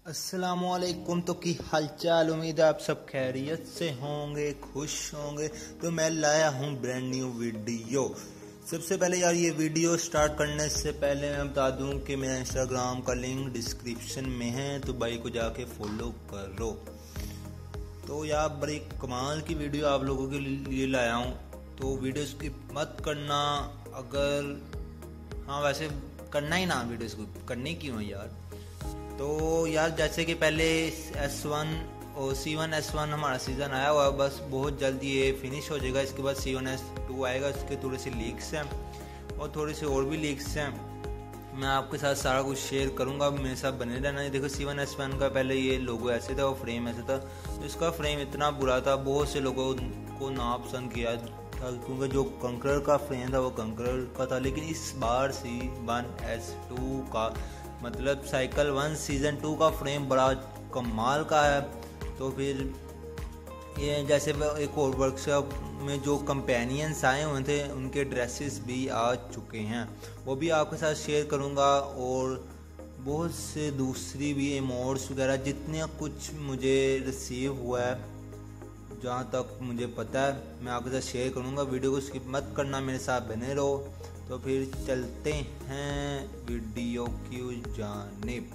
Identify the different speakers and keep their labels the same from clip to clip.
Speaker 1: अस्सलामुअलैकुम। तो की हालचाल, उम्मीद है आप सब खैरियत से होंगे, खुश होंगे। तो मैं लाया हूँ ब्रांड न्यू वीडियो। सबसे पहले यार, ये वीडियो स्टार्ट करने से पहले मैं बता दूं कि मेरा इंस्टाग्राम का लिंक डिस्क्रिप्शन में है, तो भाई को जाके फॉलो करो। तो यार बड़ी कमाल की वीडियो आप लोगों के लिए लाया हूँ, तो वीडियो स्किप मत करना। अगर हाँ, वैसे करना ही ना, वीडियो स्किप करनी क्यों है यार। तो यार जैसे कि पहले S1 और C1 S1 हमारा सीज़न आया हुआ है, बस बहुत जल्दी ये फिनिश हो जाएगा। इसके बाद C1 S2 आएगा। इसके थोड़ी सी लीक्स हैं और थोड़ी सी और भी लीक्स हैं, मैं आपके साथ सारा कुछ शेयर करूंगा, मेरे साथ बने रहना। देखो C1 S1 का पहले ये लोगो ऐसे था और फ्रेम ऐसे था। इसका फ्रेम इतना बुरा था, बहुत से लोगों को नापसंद किया था, क्योंकि जो कंकरर का फ्रेम था वो कंकरर का था। लेकिन इस बार C1 S2 का मतलब साइकिल 1 सीज़न 2 का फ्रेम बड़ा कमाल का है। तो फिर ये जैसे एक और वर्कशॉप में जो कंपेनियंस आए हुए थे उनके ड्रेसेस भी आ चुके हैं, वो भी आपके साथ शेयर करूंगा। और बहुत से दूसरी भी इमोट्स वगैरह जितने कुछ मुझे रिसीव हुआ है, जहाँ तक मुझे पता है, मैं आपके साथ शेयर करूंगा। वीडियो को स्किप मत करना, मेरे साथ बने रहो। तो फिर चलते हैं वीडियो की जानिब।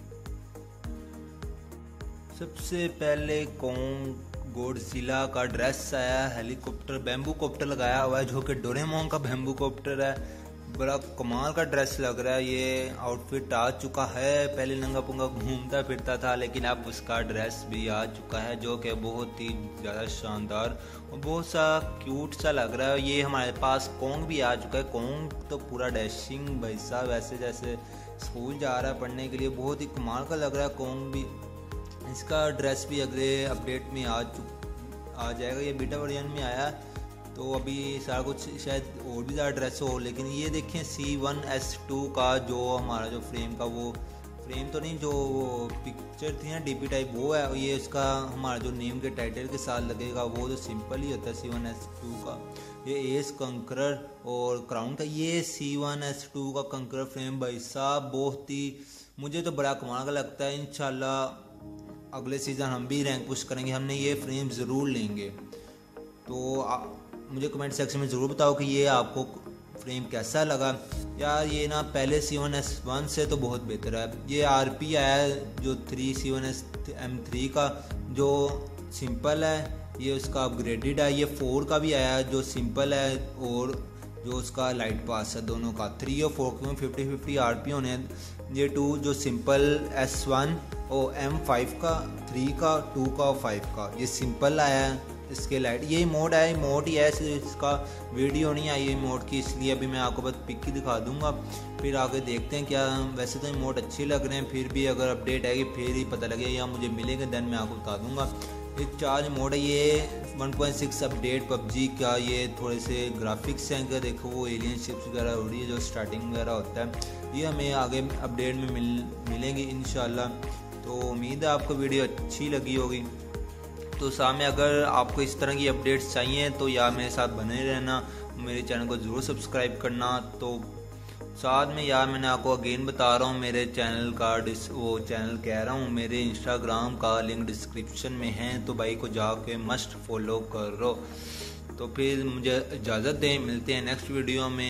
Speaker 1: सबसे पहले कॉन्ग गॉडजिला का ड्रेस आया, हेलीकॉप्टर बैम्बू कॉप्टर लगाया हुआ है, जो कि डोरेमोन का बैम्बू कॉप्टर है। बड़ा कमाल का ड्रेस लग रहा है। ये आउटफिट आ चुका है, पहले नंगा पुंगा घूमता फिरता था, लेकिन अब उसका ड्रेस भी आ चुका है, जो कि बहुत ही ज़्यादा शानदार और बहुत सा क्यूट सा लग रहा है। ये हमारे पास कॉन्ग भी आ चुका है। कॉन्ग तो पूरा डैशिंग भाई साहब, ऐसे जैसे स्कूल जा रहा है पढ़ने के लिए, बहुत ही कमाल का लग रहा है कॉन्ग भी। इसका ड्रेस भी अगले अपडेट में आ जाएगा। ये बीटा वर्जन में आया, तो अभी सारा कुछ शायद और भी ज़्यादा ड्रेस हो। लेकिन ये देखें C1 S2 का जो हमारा जो फ्रेम का, वो फ्रेम तो नहीं, जो पिक्चर थी ना DP टाइप, वो है। ये इसका हमारा जो नेम के टाइटल के साथ लगेगा, वो तो सिंपल ही होता है C1 S2 का। ये एस कंकरर और क्राउन का, ये C1 S2 का कंकरर फ्रेम भाई साहब बहुत ही, मुझे तो बड़ा कमाल का लगता है। इंशाल्लाह अगले सीज़न हम भी रैंक पुश करेंगे, हमने ये फ्रेम ज़रूर लेंगे। तो मुझे कमेंट सेक्शन में ज़रूर बताओ कि ये आपको फ्रेम कैसा लगा। यार ये ना पहले C1 S1 से तो बहुत बेहतर है। ये RP आया है जो 3 C1 M3 का, जो सिंपल है, ये उसका अपग्रेडेड है। ये 4 का भी आया है जो सिंपल है, और जो उसका लाइट पास है, दोनों का 3 और 4 क्यों 50-50 RP होने हैं। ये 2 जो सिंपल S1 और M5 का, 3 का, 2 का और 5 का, ये सिंपल आया है। इसके लाइट ये मोड है, मोड ही है, इसका वीडियो नहीं आई है मोड की, इसलिए अभी मैं आपको बस पिक ही दिखा दूंगा, फिर आगे देखते हैं क्या। वैसे तो मोड अच्छे लग रहे हैं, फिर भी अगर अपडेट आएगी फिर ही पता लगेगा या मुझे मिलेंगे, देन मैं आपको बता दूंगा। ये चार्ज मोड है, ये 1.6 अपडेट PUBG का। ये थोड़े से ग्राफिक्स हैं, क्या देखो वो एलियन शिप्स वगैरह हो रही है, जो स्टार्टिंग वगैरह होता है, ये हमें आगे अपडेट में मिलेंगे इंशाल्लाह। तो उम्मीद है आपको वीडियो अच्छी लगी होगी। तो सामने अगर आपको इस तरह की अपडेट्स चाहिए तो यार मेरे साथ बने रहना, मेरे चैनल को ज़रूर सब्सक्राइब करना। तो साथ में यार मैंने आपको अगेन बता रहा हूँ, मेरे चैनल का वो चैनल कह रहा हूँ, मेरे इंस्टाग्राम का लिंक डिस्क्रिप्शन में है, तो भाई को जाके मस्ट फॉलो करो। तो फिर मुझे इजाज़त दें, मिलते हैं नेक्स्ट वीडियो में।